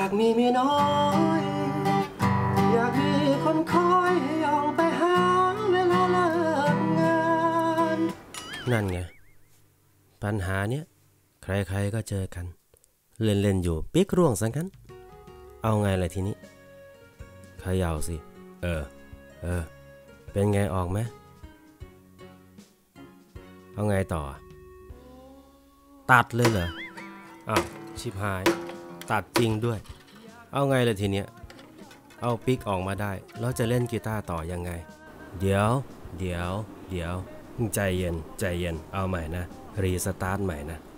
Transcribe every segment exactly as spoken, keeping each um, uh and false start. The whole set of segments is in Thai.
ากมีเมียน้อยอยากมีคนคอยให้ออกไปหาเวลาเลิกงานนั่นไงปัญหาเนี้ยใครๆก็เจอกันเล่นๆอยู่ปิ๊กร่วงซะงั้นเอาไงล่ะทีนี้เขย่าสิเออเออเป็นไงออกไหมเอาไงต่อตัดเลยเหรออ้าวชิบหายตัดจริงด้วยเอาไงล่ะทีเนี้ยเอาปิ๊กออกมาได้แล้วจะเล่นกีตาร์ต่อยังไงเดี๋ยวเดี๋ยวเดี๋ยวใจเย็นใจเย็นเอาใหม่นะรีสตาร์ทใหม่นะ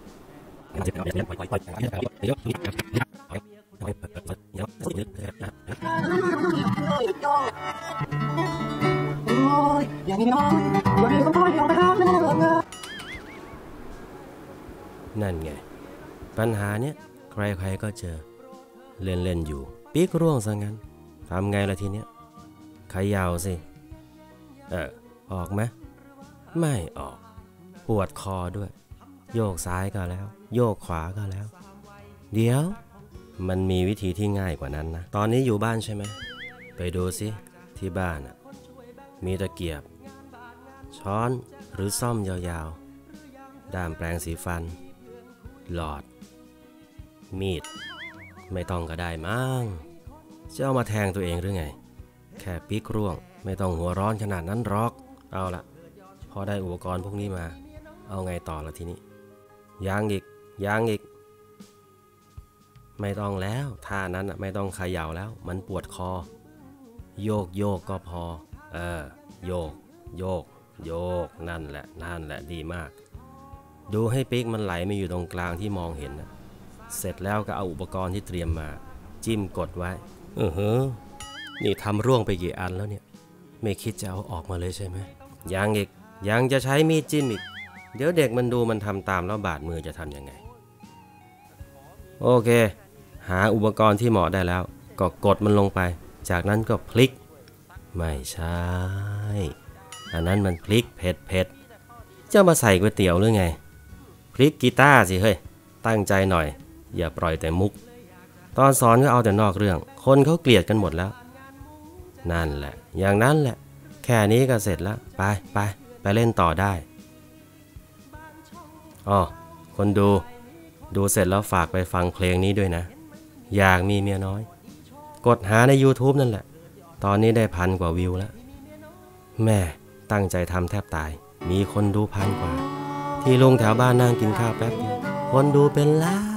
นั่นไงปัญหาเนี้ยใครๆก็เจอเล่นๆอยู่ปิ๊กร่วงซะงั้นทำไงล่ะทีเนี้ยเขย่าสิเออออกไหมไม่ออกปวดคอด้วยโยกซ้ายก็แล้วโยกขวาก็แล้วเดี๋ยวมันมีวิธีที่ง่ายกว่านั้นนะตอนนี้อยู่บ้านใช่ไหมไปดูสิที่บ้านอ่ะมีตะเกียบช้อนหรือซ่อมยาวๆด้ามแปรงสีฟันหลอดมีดไม่ต้องก็ได้มั้งจะเอามาแทงตัวเองหรือไงแค่ปิ๊กร่วงไม่ต้องหัวร้อนขนาดนั้นหรอกเอาละพอได้อุปกรณ์พวกนี้มาเอาไงต่อละทีนี้ยังอีกยังอีกไม่ต้องแล้วท่านั้นไม่ต้องเขย่าแล้วมันปวดคอโยกโยกก็พอเออโยกโยกโยกนั่นแหละนั่นแหละดีมากดูให้ปิ๊กมันไหลมาอยู่ตรงกลางที่มองเห็นนะเสร็จแล้วก็เอาอุปกรณ์ที่เตรียมมาจิ้มกดไว้เออเฮ้อนี่ทำร่วงไปกี่อันแล้วเนี่ยไม่คิดจะเอาออกมาเลยใช่ไหมยังอีกยังจะใช้มีดจิ้มอีกเดี๋ยวเด็กมันดูมันทำตามแล้วบาดมือจะทำยังไงโอเคหาอุปกรณ์ที่เหมาะได้แล้วก็กดมันลงไปจากนั้นก็พลิกไม่ใช่อันนั้นมันพลิกเผ็ดเผ็ดจะมาใส่ก๋วยเตี๋ยวหรือไงพลิกกีตาร์สิเฮ้ยตั้งใจหน่อยอย่าปล่อยแต่มุกตอนสอนก็เอาแต่นอกเรื่องคนเขาเกลียดกันหมดแล้วนั่นแหละอย่างนั้นแหละแค่นี้ก็เสร็จแล้วไปไปไปเล่นต่อได้อ๋อคนดูดูเสร็จแล้วฝากไปฟังเพลงนี้ด้วยนะอยากมีเมียน้อยกดหาใน YouTube นั่นแหละตอนนี้ได้พันกว่าวิวแล้วแม่ตั้งใจทำแทบตายมีคนดูพันกว่าที่ลงแถวบ้านนั่งกินข้าวแป๊บเดียวคนดูเป็นล้าน